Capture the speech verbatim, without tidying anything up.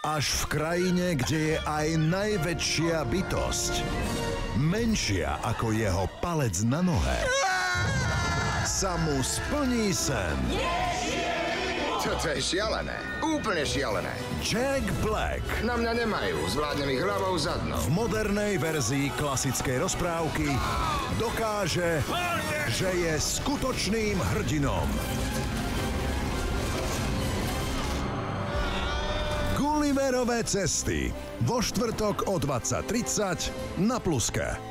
Až v krajine, kde je aj najväčšia bytosť menšia ako jeho palec na nohe, sa mu splní sen. Toto je šialené. Úplne šialené. Jack Black. Na mňa nemajú. Zvládnem ich hlavou zadnou. V modernej verzii klasickej rozprávky dokáže, že je skutočným hrdinom. Gulliverové cesty. Vo štvrtok o dvadsať tridsať na Pluske.